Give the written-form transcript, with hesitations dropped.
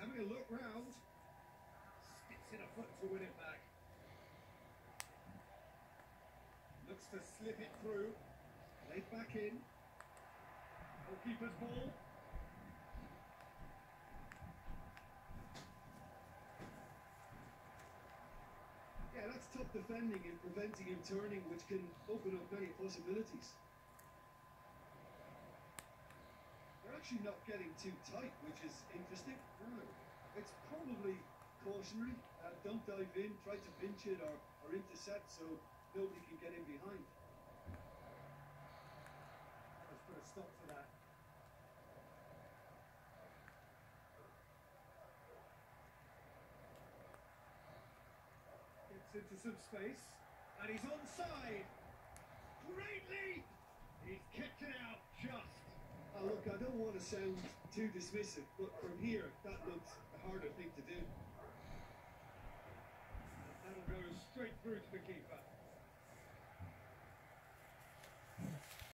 having a look round. Sticks in a foot to win it back. Looks to slip it through. Laid back in. Goalkeeper's ball. Yeah, that's tough defending and preventing him turning, which can open up many possibilities. They're actually not getting too tight, which is interesting. No, it's probably cautionary. Don't dive in, try to pinch it or intercept so nobody can get in behind. Let's put a stop to that. Gets into some space, and he's onside. Great leap! He's kicked it out just. Oh, look, I don't want to sound too dismissive, but from here, that looks a harder thing to do. That'll go straight through to the keeper.